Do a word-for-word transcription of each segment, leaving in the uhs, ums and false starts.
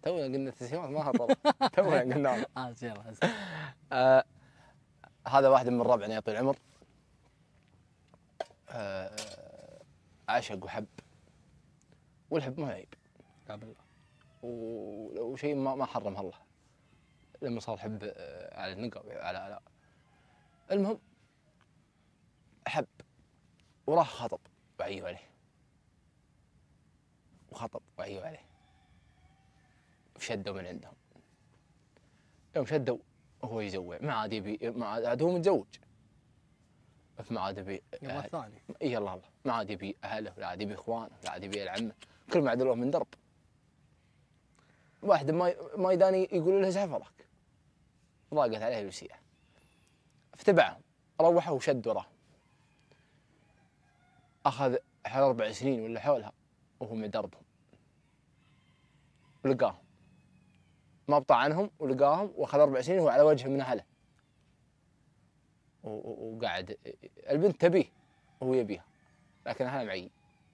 تونا قلنا تسهيلات ما هطل تونا قلنا اه يلا آه هذا واحد من ربعنا يطول العمر. آه عشق وحب، والحب ما عيب قبل وشيء ما ما حرمها الله لما صار حب آه على النقا على على المهم حب وراه خطب وعيوا عليه وخطب وعيوا عليه وشدوا من عندهم. يوم شدوا وهو يزوع ما عاد يبي، ما عاد هو متزوج ما عاد يبي يوم الثاني. اي الله الله ما عاد يبي اهله ولا عاد يبي اخوانه ولا عاد يبي العمه، كل ما عدلوه من درب. واحد ما ما يداني يقولوا له سافرك، ضاقت عليه الوسيعه فتبعهم روحوا وشد وراه. اخذ حوالي اربع سنين ولا حولها وهو من دربهم، ولقاهم ما بطع عنهم ولقاهم واخذ اربع سنين وهو على وجهه من اهله، وقاعد البنت تبيه وهو يبيها لكن اهلها معي.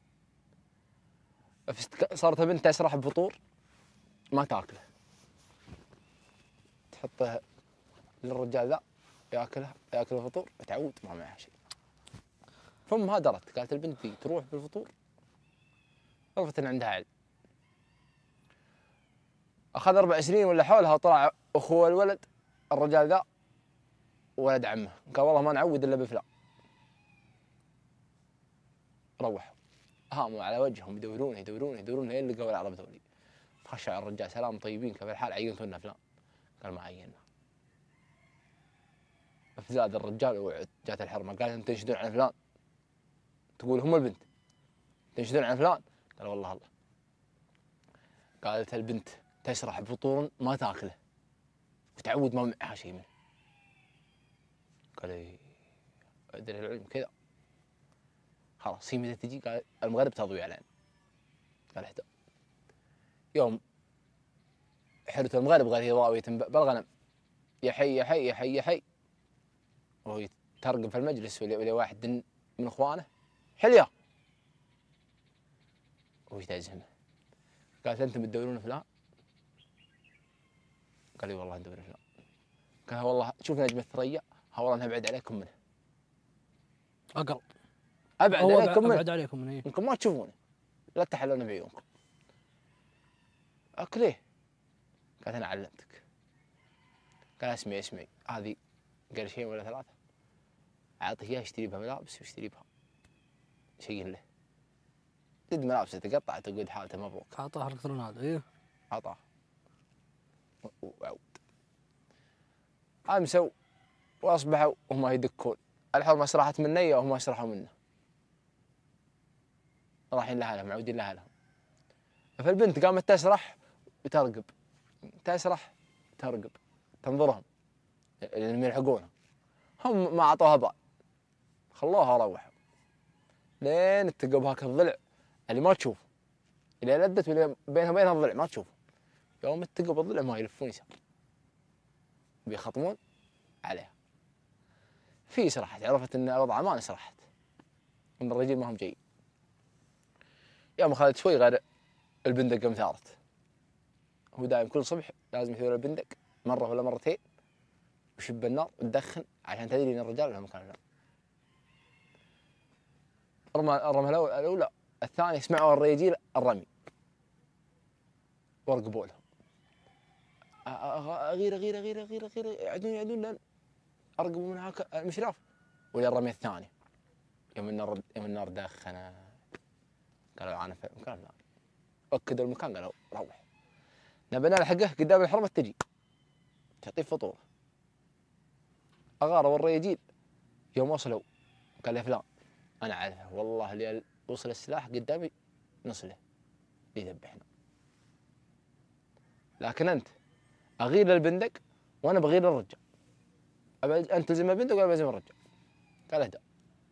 صارت البنت تسرح بفطور ما تاكله، تحطه للرجال ذا ياكلها ياكل الفطور وتعود ما معها شيء. فامها درت قالت البنت ذي تروح بالفطور، عرفت ان عندها علم. اخذ اربع سنين ولا حولها وطلع اخوه الولد الرجال ذا ولد عمه، قال والله ما نعود الا بفلان. روحوا هاموا على وجههم يدورونه يدورونه يدورونه لين لقوا العرب ذولي. خش على الرجال سلام طيبين كيف الحال عينتوا لنا فلان؟ قال ما عينا. فزاد الرجال ووعد، جات الحرمه قالت انتم تنشدون عن فلان؟ تقول هم البنت تنشدون عن فلان؟ قال والله الله. قالت البنت تسرح بفطور ما تاكله وتعود ما معها شيء منه. قال اي ادري العلم كذا. خلاص هي متى تجي؟ قال المغرب تضوي علينا. قال اهدأ. يوم حلت المغرب قال هي ضاوية بالغنم يا حي يا حي يا حي يا حي، وهو يترقب في المجلس ولا واحد من اخوانه حليا وهو يتعزمه. قالت انتم تدورون فلان؟ قال لي والله ندور فلان. قال والله شوف نجمة الثريا ها والله نبعد عليكم منه. اقرب ابعد عليكم منه، ابعد عليكم منه انكم ما تشوفونه لا تحلون بعيونكم. قال ليه؟ قالت انا علمتك. قال اسمعي اسمعي هذه قرشين ولا ثلاثة اعطيه اياه يشتري بها ملابس ويشتري بها شيء له. زد ملابسه تقطع تقول حالته مبروك. اعطاه الكترونات ايوه اعطاه وعود. امسوا واصبحوا وهم يدكون الحرمه سرحت من نيه وهم سرحوا منه، رايحين لها لهم معودين لها لهم. فالبنت قامت تسرح وترقب تسرح ترقب تنظرهم اللي يلحقونها، هم ما اعطوها بال خلوها روحوا لين اتقوا بهاك الضلع اللي ما تشوف اللي لدت واللي بينها وبينها الضلع ما تشوف. يوم اتقوا بالضلع ما يلفون يسار بيخطمون عليها. في سرحت عرفت ان الوضع امان سرحت ان الرجال ما هم جايين. يوم اخذت شوي غير البندق قام ثارت. هو دائم كل صبح لازم يثور البندق مره ولا مرتين ويشب النار وتدخن عشان تدري ان الرجال لهم مكان. رمى الرمى الاولى الثانيه سمعوا الرجال الرمي ورقبوا لهم. غيره غيره غيره غيره غيره يعدون يعدون لان ارقبوا من هاك المشراف ولا الرمي الثاني. يوم النار يوم النار دخنا قالوا انا في مكان لا اكدوا المكان قالوا روح نبي نلحقه قدام الحرمه تجي تعطيه فطوره. اغاروا الرجال يوم وصلوا قال يا فلان انا عارفه والله اللي وصل السلاح قدامي نصله يذبحنا، لكن انت اغير البندق وانا بغير الرجال. انت تلزم البندق وانا بلزم الرجال. قال اهدأ.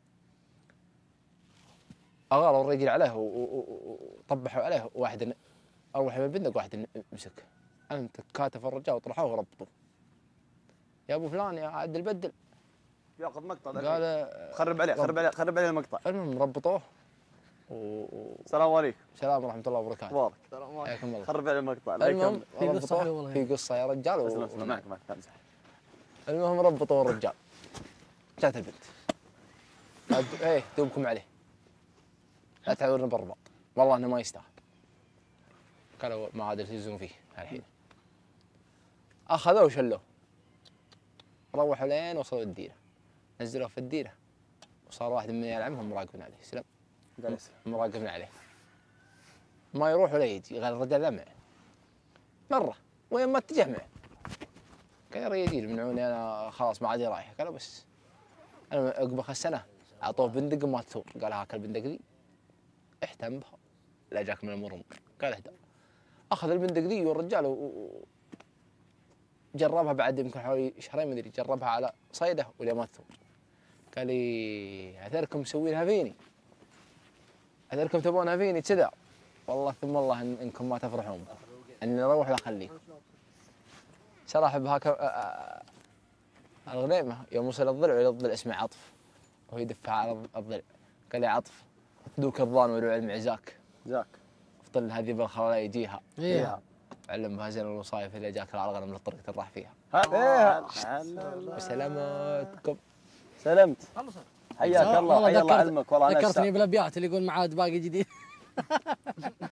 اغاروا الرجال عليه وطبحوا عليه واحد اروح من البندق واحد مسكه. انت كاتف الرجال وطرحوه وربطوه. يا ابو فلان يا عدل بدل ياخذ مقطع قال خرب عليه خرب عليه خرب عليه المقطع. المهم ربطوه و... و... السلام عليكم. السلام ورحمة الله وبركاته. تبارك. حياكم الله. خرب على المقطع. الله المهم يكمل. في قصة ربطوه- حلوة والله. في قصة يا رجال و... اسلم اسلم معك معك تمزح. المهم ربطوا الرجال. جات البنت. قالت ايه دوبكم عليه. لا تعورنا بالرباط. والله انه ما يستاهل. قالوا ما عاد يلتزمون فيه الحين. اخذوه وشلوه. روحوا لين وصلوا الديره. نزلوه في الديره. وصار واحد من عيال عمهم مراقبين عليه. سلام. قال يسلم. مراقبين عليه. ما يروح ولا يجي غير الرجال ذا معه. مره وين ما اتجه معه. قال يا رجال منعوني انا خلاص ما عاد رايح. قالوا بس انا عقب خمس سنه اعطوه بندق ما تثور. قال هاك البندق ذي احتم بها لا جاك من الامور امور. قال اهدى. اخذ البندق ذي والرجال و... و- جربها بعد يمكن حوالي شهرين مدري جربها على صيده ولا ما تثور. قال لي عثركم مسوينها فيني. عثركم تبونها فيني كذا. والله ثم الله إن انكم ما تفرحون اني اروح لا اخليه. شرح بهاك آ- آ- الغنيمه يوم وصل الضلع والى الضلع اسمه عطف وهو يدفع على الضلع. قال لي عطف دوك الظان ولو علم عزاك. جاك. فضل هذه بالخلاله يجيها ايه علم بها زين الوصايف اللي جاك على الغنم للطريق تراح فيها. هلا. وسلامتكم. سلمت. حياك الله والله حيا الله ذكرت- علمك والله انا ذكرتني بالابيات اللي يقول معاد باقي جديد.